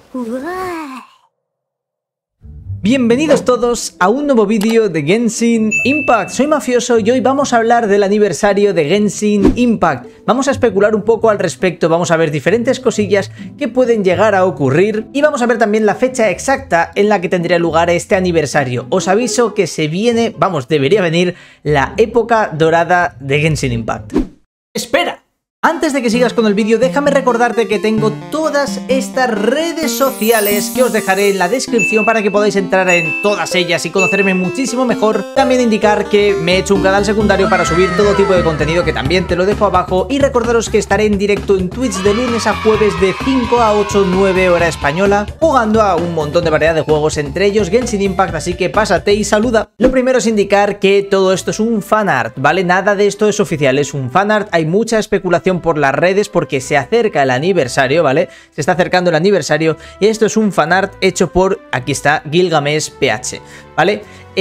Bienvenidos todos a un nuevo vídeo de Genshin Impact. Soy Mafioso y hoy vamos a hablar del aniversario de Genshin Impact. Vamos a especular un poco al respecto, vamos a ver diferentes cosillas que pueden llegar a ocurrir y vamos a ver también la fecha exacta en la que tendría lugar este aniversario. Os aviso que se viene, debería venir la época dorada de Genshin Impact. ¡Espera! Antes de que sigas con el vídeo, déjame recordarte que tengo todas estas redes sociales que os dejaré en la descripción para que podáis entrar en todas ellas y conocerme muchísimo mejor. También indicar que me he hecho un canal secundario para subir todo tipo de contenido, que también te lo dejo abajo, y recordaros que estaré en directo en Twitch de lunes a jueves de 5 a 8, 9 hora española, jugando a un montón de variedad de juegos, entre ellos Genshin Impact, así que pásate y saluda. Lo primero es indicar que todo esto es un fanart, ¿vale? Nada de esto es oficial, es un fanart, hay mucha especulación por las redes porque se acerca el aniversario, ¿vale? Se está acercando el aniversario y esto es un fanart hecho por, aquí está, Gilgamesh PH, ¿vale?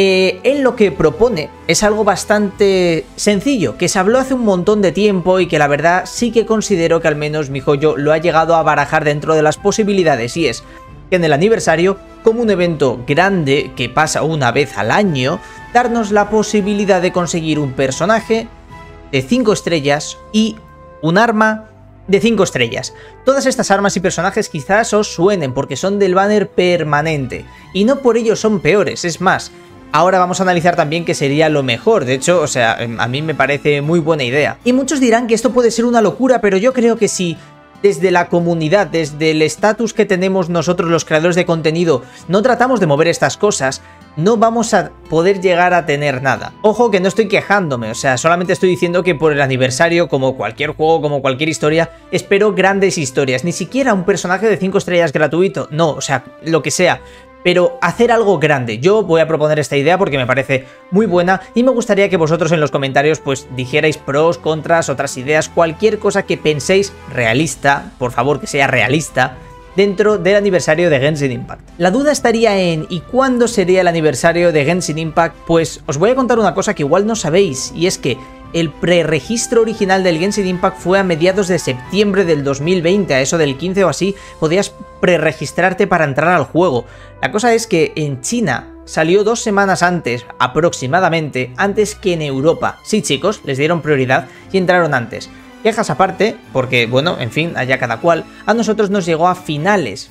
Él lo que propone es algo bastante sencillo, que se habló hace un montón de tiempo y que la verdad sí que considero que al menos MiHoYo lo ha llegado a barajar dentro de las posibilidades, y es que en el aniversario, como un evento grande que pasa una vez al año, darnos la posibilidad de conseguir un personaje de 5 estrellas y un arma de 5 estrellas. Todas estas armas y personajes quizás os suenen porque son del banner permanente y no por ello son peores, es más, ahora vamos a analizar también qué sería lo mejor. De hecho, o sea, a mí me parece muy buena idea. Y muchos dirán que esto puede ser una locura, pero yo creo que si desde la comunidad, desde el estatus que tenemos nosotros los creadores de contenido, no tratamos de mover estas cosas, no vamos a poder llegar a tener nada. Ojo que no estoy quejándome, o sea, solamente estoy diciendo que por el aniversario, como cualquier juego, como cualquier historia, espero grandes historias. Ni siquiera un personaje de 5 estrellas gratuito, no, o sea, lo que sea. Pero hacer algo grande. Yo voy a proponer esta idea porque me parece muy buena y me gustaría que vosotros en los comentarios pues dijerais pros, contras, otras ideas, cualquier cosa que penséis realista, por favor que sea realista, dentro del aniversario de Genshin Impact. La duda estaría en ¿y cuándo sería el aniversario de Genshin Impact? Pues os voy a contar una cosa que igual no sabéis, y es que el preregistro original del Genshin Impact fue a mediados de septiembre del 2020, a eso del 15 o así, podías preregistrarte para entrar al juego. La cosa es que en China salió 2 semanas antes, aproximadamente, antes que en Europa. Sí, chicos, les dieron prioridad y entraron antes. Quejas aparte, porque, bueno, en fin, allá cada cual, a nosotros nos llegó a finales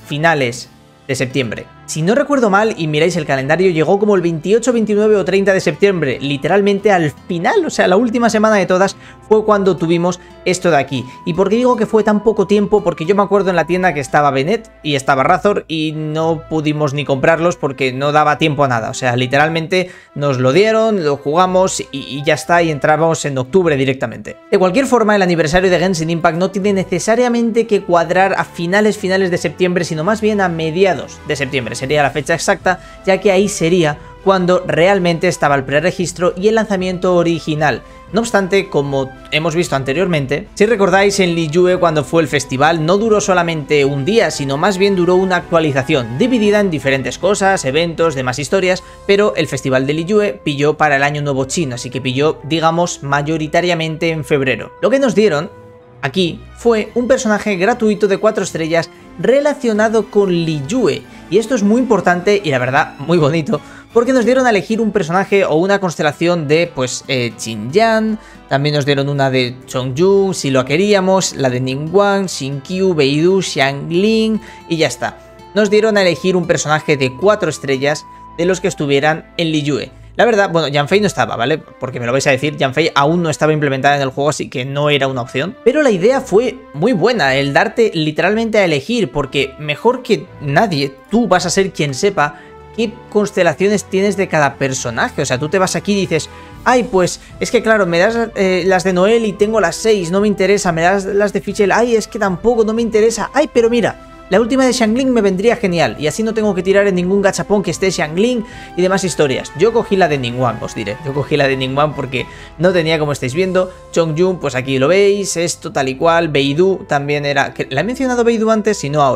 de septiembre. Si no recuerdo mal y miráis el calendario, llegó como el 28, 29 o 30 de septiembre, literalmente al final, o sea, la última semana de todas fue cuando tuvimos esto de aquí. ¿Y por qué digo que fue tan poco tiempo? Porque yo me acuerdo en la tienda que estaba Bennett y estaba Razor y no pudimos ni comprarlos porque no daba tiempo a nada, o sea, literalmente nos lo dieron, lo jugamos y ya está, y entramos en octubre directamente. De cualquier forma, el aniversario de Genshin Impact no tiene necesariamente que cuadrar a finales de septiembre, sino más bien a mediados de septiembre. Sería la fecha exacta, ya que ahí sería cuando realmente estaba el preregistro y el lanzamiento original. No obstante, como hemos visto anteriormente, si recordáis en Liyue cuando fue el festival, no duró solamente un día, sino más bien duró una actualización, dividida en diferentes cosas, eventos, demás historias, pero el festival de Liyue pilló para el año nuevo chino, así que pilló, digamos, mayoritariamente en febrero. Lo que nos dieron aquí fue un personaje gratuito de 4 estrellas relacionado con Liyue, y esto es muy importante y la verdad muy bonito, porque nos dieron a elegir un personaje o una constelación de, pues, Xinjiang, también nos dieron una de Chongjun, si lo queríamos, la de Ningguang, Xingqiu, Beidou, Xiangling, y ya está. Nos dieron a elegir un personaje de 4 estrellas de los que estuvieran en Liyue. La verdad, bueno, Yanfei no estaba, ¿vale? Porque me lo vais a decir, Yanfei aún no estaba implementada en el juego, así que no era una opción. Pero la idea fue muy buena, el darte literalmente a elegir, porque mejor que nadie, tú vas a ser quien sepa qué constelaciones tienes de cada personaje. O sea, tú te vas aquí y dices, ay, pues es que claro, me das las de Noel y tengo las 6, no me interesa, me das las de Fischl, ay, es que tampoco, no me interesa, ay, pero mira, la última de Xiangling me vendría genial, y así no tengo que tirar en ningún gachapón que esté Xiangling y demás historias. Yo cogí la de Ningguang, os diré, yo cogí la de Ningguang porque no tenía, como estáis viendo. Chongjun, pues aquí lo veis, esto tal y cual. Beidou también era, ¿la he mencionado Beidou antes? Si no ahora.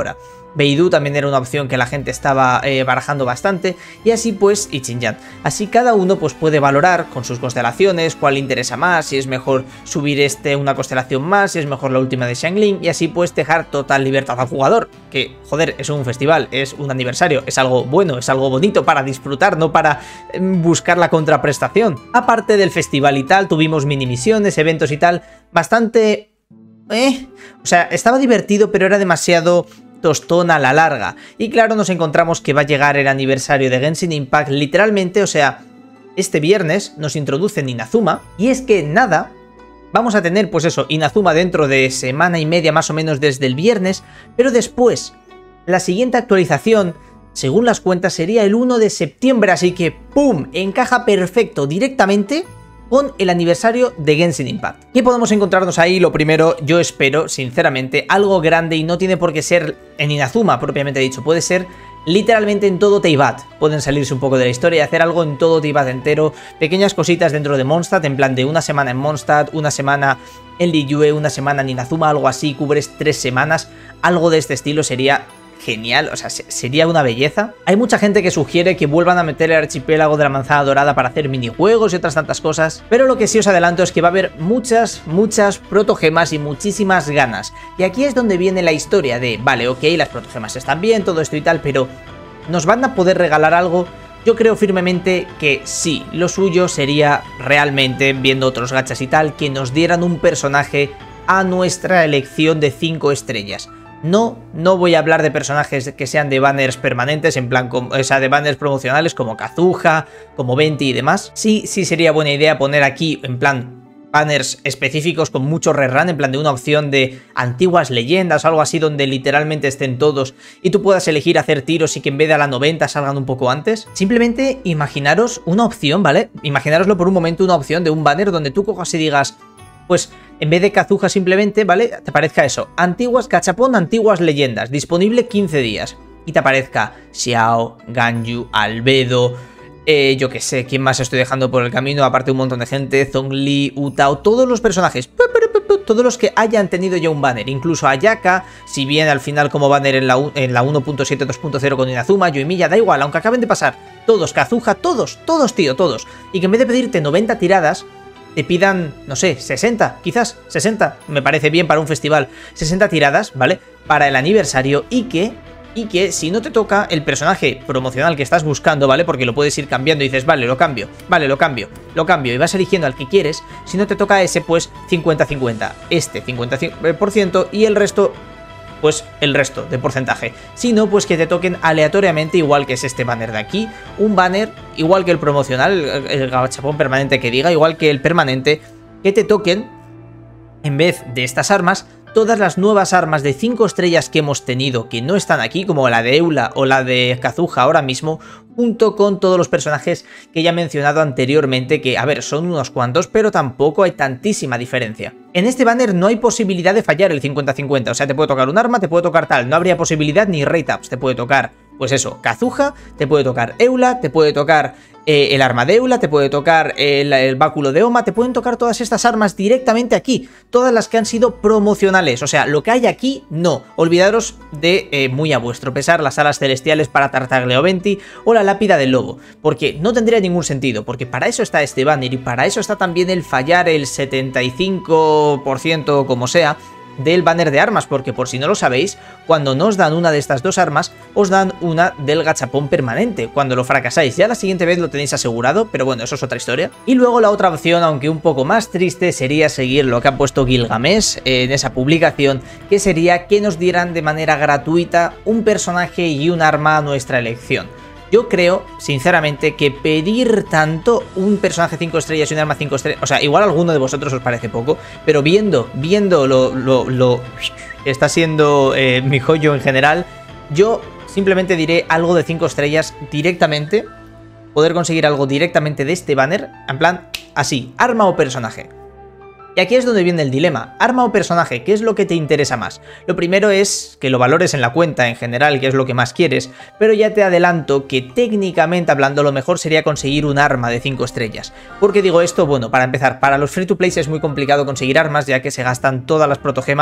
Beidou también era una opción que la gente estaba barajando bastante, y así pues, y Xinjiang. Así cada uno pues puede valorar con sus constelaciones cuál le interesa más, si es mejor subir una constelación más, si es mejor la última de Xiangling, y así pues dejar total libertad al jugador, que joder, es un festival, es un aniversario, es algo bueno, es algo bonito para disfrutar, no para buscar la contraprestación. Aparte del festival y tal, tuvimos mini misiones, eventos y tal, bastante... O sea, estaba divertido, pero era demasiado tostón a la larga. Y claro, nos encontramos que va a llegar el aniversario de Genshin Impact literalmente, o sea, este viernes nos introducen Inazuma, y es que nada, vamos a tener pues eso, Inazuma dentro de semana y media más o menos desde el viernes, pero después, la siguiente actualización, según las cuentas, sería el 1 de septiembre, así que ¡pum! Encaja perfecto directamente con el aniversario de Genshin Impact. ¿Qué podemos encontrarnos ahí? Lo primero, yo espero, sinceramente, algo grande, y no tiene por qué ser en Inazuma, propiamente dicho, puede ser literalmente en todo Teyvat. Pueden salirse un poco de la historia y hacer algo en todo Teyvat entero, pequeñas cositas dentro de Mondstadt, en plan de una semana en Mondstadt, una semana en Liyue, una semana en Inazuma, algo así, cubres 3 semanas, algo de este estilo sería genial, o sea, sería una belleza. Hay mucha gente que sugiere que vuelvan a meter el archipiélago de la manzana dorada para hacer minijuegos y otras tantas cosas, pero lo que sí os adelanto es que va a haber muchas protogemas y muchísimas ganas. Y aquí es donde viene la historia de, vale, ok, las protogemas están bien, todo esto y tal, pero ¿nos van a poder regalar algo? Yo creo firmemente que sí, lo suyo sería realmente, viendo otros gachas y tal, que nos dieran un personaje a nuestra elección de 5 estrellas. No voy a hablar de personajes que sean de banners permanentes, en plan, o sea, de banners promocionales como Kazuha, como Venti y demás. Sí sería buena idea poner aquí, en plan, banners específicos con mucho rerun, en plan de una opción de antiguas leyendas o algo así, donde literalmente estén todos y tú puedas elegir hacer tiros y que en vez de a la 90 salgan un poco antes. Simplemente imaginaros una opción, ¿vale? Imaginároslo por un momento, una opción de un banner donde tú cojas y digas, pues en vez de Kazuha simplemente, ¿vale? Te aparezca eso, antiguas, cachapón, antiguas leyendas, disponible 15 días. Y te aparezca Xiao, Ganyu, Albedo, yo que sé, ¿quién más estoy dejando por el camino? Aparte un montón de gente, Zhongli, Utao, todos los personajes, todos los que hayan tenido ya un banner, incluso Ayaka, si bien al final como banner en la 1.7 2.0 con Inazuma, Yoimiya, da igual, aunque acaben de pasar, todos, Kazuha, todos, tío, todos. Y que en vez de pedirte 90 tiradas, te pidan, no sé, 60, quizás, 60, me parece bien para un festival, 60 tiradas, ¿vale? Para el aniversario y que si no te toca el personaje promocional que estás buscando, ¿vale? Porque lo puedes ir cambiando y dices, vale, lo cambio, y vas eligiendo al que quieres, si no te toca ese, pues 50-50, este 50% y el resto... pues el resto de porcentaje. Si no, pues que te toquen aleatoriamente, igual que es este banner de aquí, un banner igual que el promocional, el gachapón permanente que diga, igual que el permanente, que te toquen, en vez de estas armas, todas las nuevas armas de 5 estrellas que hemos tenido que no están aquí, como la de Eula o la de Kazuha ahora mismo, junto con todos los personajes que ya he mencionado anteriormente, que a ver, son unos cuantos, pero tampoco hay tantísima diferencia. En este banner no hay posibilidad de fallar el 50-50, o sea, te puede tocar un arma, te puede tocar tal, no habría posibilidad ni rate-ups, te puede tocar, pues eso, Kazuha, te puede tocar Eula, te puede tocar el arma de Eula, te puede tocar el báculo de Oma, te pueden tocar todas estas armas directamente aquí, todas las que han sido promocionales, o sea, lo que hay aquí, no, olvidaros de, muy a vuestro pesar, las alas celestiales para Tartaglia o Venti o la lápida del lobo, porque no tendría ningún sentido, porque para eso está este banner y para eso está también el fallar el 75% como sea, del banner de armas, porque por si no lo sabéis, cuando no os dan una de estas dos armas, os dan una del gachapón permanente, cuando lo fracasáis. Ya la siguiente vez lo tenéis asegurado, pero bueno, eso es otra historia. Y luego la otra opción, aunque un poco más triste, sería seguir lo que ha puesto Gilgamesh en esa publicación, que sería que nos dieran de manera gratuita un personaje y un arma a nuestra elección. Yo creo, sinceramente, que pedir tanto un personaje 5 estrellas y un arma 5 estrellas... O sea, igual a alguno de vosotros os parece poco, pero viendo lo que está siendo mi joyo en general, yo simplemente diré algo de 5 estrellas directamente, poder conseguir algo directamente de este banner, en plan, así, arma o personaje. Y aquí es donde viene el dilema, arma o personaje, ¿qué es lo que te interesa más? Lo primero es que lo valores en la cuenta en general, que es lo que más quieres, pero ya te adelanto que técnicamente hablando lo mejor sería conseguir un arma de 5 estrellas. ¿Por qué digo esto? Bueno, para empezar, para los free to play es muy complicado conseguir armas ya que se gastan todas las protogemas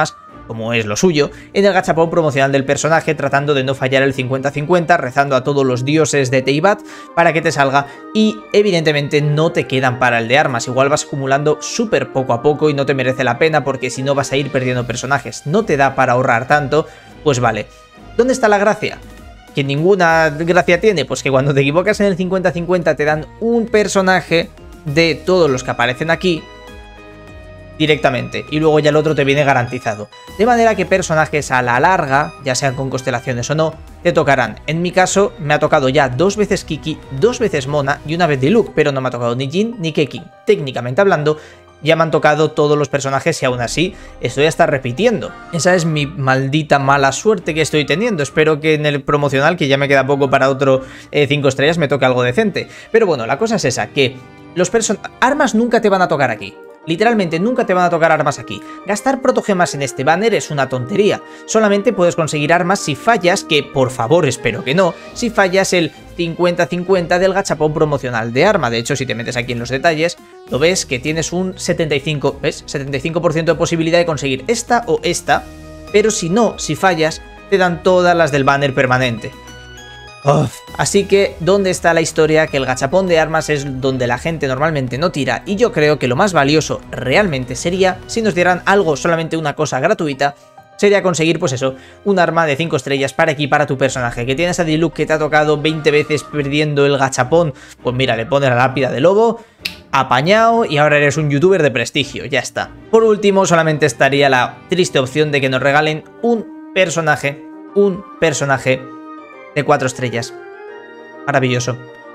como es lo suyo, en el gachapón promocional del personaje, tratando de no fallar el 50-50, rezando a todos los dioses de Teyvat para que te salga, y evidentemente no te quedan para el de armas, igual vas acumulando súper poco a poco y no te merece la pena porque si no vas a ir perdiendo personajes, no te da para ahorrar tanto, pues vale. ¿Dónde está la gracia? Que ninguna gracia tiene, pues que cuando te equivocas en el 50-50 te dan un personaje de todos los que aparecen aquí directamente, y luego ya el otro te viene garantizado. De manera que personajes a la larga, ya sean con constelaciones o no, te tocarán. En mi caso me ha tocado ya 2 veces Kiki, 2 veces Mona y 1 vez Diluc, pero no me ha tocado ni Jhin ni Keqing. Técnicamente hablando, ya me han tocado todos los personajes y aún así estoy hasta repitiendo. Esa es mi maldita mala suerte que estoy teniendo. Espero que en el promocional, que ya me queda poco para otro 5 estrellas, me toque algo decente. Pero bueno, la cosa es esa, que los armas nunca te van a tocar aquí. Literalmente nunca te van a tocar armas aquí. Gastar protogemas en este banner es una tontería. Solamente puedes conseguir armas si fallas, que por favor espero que no, si fallas el 50-50 del gachapón promocional de arma. De hecho, si te metes aquí en los detalles, lo ves que tienes un 75% de posibilidad de conseguir esta o esta, pero si no, si fallas, te dan todas las del banner permanente. Así que, ¿dónde está la historia? Que el gachapón de armas es donde la gente normalmente no tira, y yo creo que lo más valioso realmente sería si nos dieran algo, solamente una cosa gratuita, sería conseguir, pues eso, un arma de 5 estrellas para equipar a tu personaje. Que tienes a Diluc que te ha tocado 20 veces perdiendo el gachapón, pues mira, le pones la lápida de lobo, apañado, y ahora eres un youtuber de prestigio, ya está. Por último, solamente estaría la triste opción de que nos regalen un personaje de 4 estrellas. Maravilloso.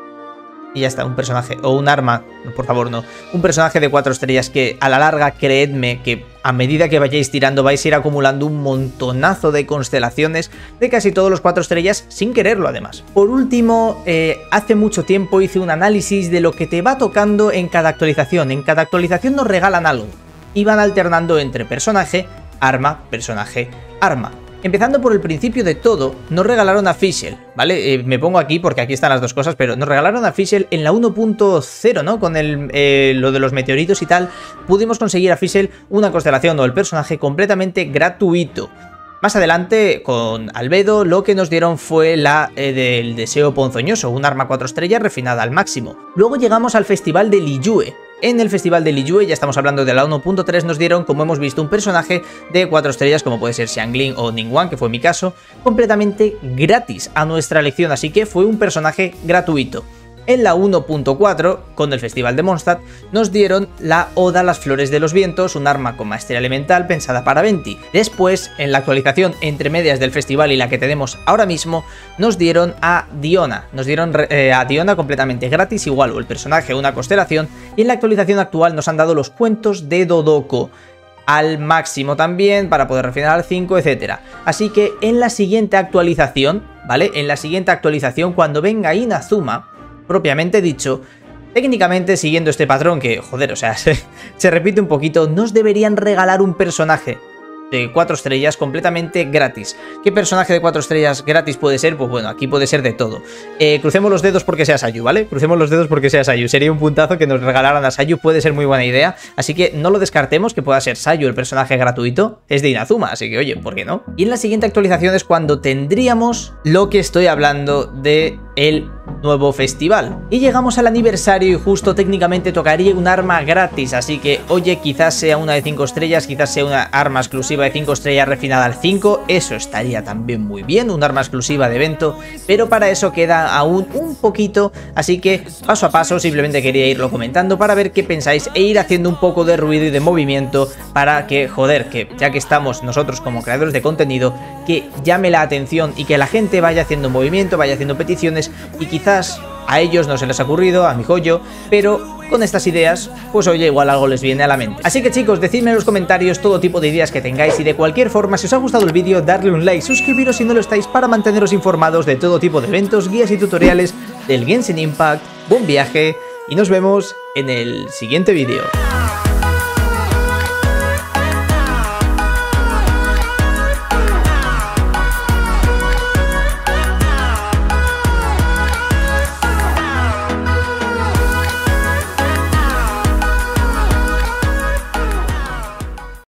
Y ya está, un personaje, o un arma, por favor no, un personaje de 4 estrellas que a la larga, creedme, que a medida que vayáis tirando vais a ir acumulando un montonazo de constelaciones de casi todos los 4 estrellas sin quererlo además. Por último, hace mucho tiempo hice un análisis de lo que te va tocando en cada actualización. En cada actualización nos regalan algo y van alternando entre personaje, arma, personaje, arma. Empezando por el principio de todo, nos regalaron a Fischl, ¿vale? Me pongo aquí porque aquí están las dos cosas, pero nos regalaron a Fischl en la 1.0, ¿no? Con lo de los meteoritos y tal, pudimos conseguir a Fischl una constelación o el personaje completamente gratuito. Más adelante, con Albedo, lo que nos dieron fue la del deseo ponzoñoso, un arma 4 estrellas refinada al máximo. Luego llegamos al festival de Liyue. En el festival de Liyue, ya estamos hablando de la 1.3, nos dieron, como hemos visto, un personaje de 4 estrellas, como puede ser Xiangling o Ningguang, que fue mi caso, completamente gratis a nuestra elección, así que fue un personaje gratuito. En la 1.4, con el Festival de Mondstadt, nos dieron la Oda a las Flores de los Vientos, un arma con maestría elemental pensada para Venti. Después, en la actualización entre medias del festival y la que tenemos ahora mismo, nos dieron a Diona. Nos dieron a Diona completamente gratis, igual o el personaje una constelación, y en la actualización actual nos han dado los cuentos de Dodoko al máximo también, para poder refinar al 5, etc. Así que en la siguiente actualización, ¿vale? En la siguiente actualización, cuando venga Inazuma, propiamente dicho, técnicamente siguiendo este patrón que, joder, o sea, se repite un poquito, nos deberían regalar un personaje de 4 estrellas completamente gratis. ¿Qué personaje de 4 estrellas gratis puede ser? Pues bueno, aquí puede ser de todo. Crucemos los dedos porque sea Sayu, ¿vale? Crucemos los dedos porque sea Sayu. Sería un puntazo que nos regalaran a Sayu, puede ser muy buena idea. Así que no lo descartemos que pueda ser Sayu el personaje gratuito. Es de Inazuma, así que oye, ¿por qué no? Y en la siguiente actualización es cuando tendríamos lo que estoy hablando de el nuevo festival. Y llegamos al aniversario y justo técnicamente tocaría un arma gratis, así que oye, quizás sea una de 5 estrellas, quizás sea una arma exclusiva de 5 estrellas refinada al 5, eso estaría también muy bien, un arma exclusiva de evento, pero para eso queda aún un poquito, así que paso a paso simplemente quería irlo comentando para ver qué pensáis e ir haciendo un poco de ruido y de movimiento para que, joder, que ya que estamos nosotros como creadores de contenido, que llame la atención y que la gente vaya haciendo movimiento, vaya haciendo peticiones y quizás a ellos no se les ha ocurrido, a mi joyo, pero con estas ideas, pues oye, igual algo les viene a la mente. Así que chicos, decidme en los comentarios todo tipo de ideas que tengáis y de cualquier forma, si os ha gustado el vídeo, darle un like, suscribiros si no lo estáis para manteneros informados de todo tipo de eventos, guías y tutoriales del Genshin Impact. Buen viaje y nos vemos en el siguiente vídeo.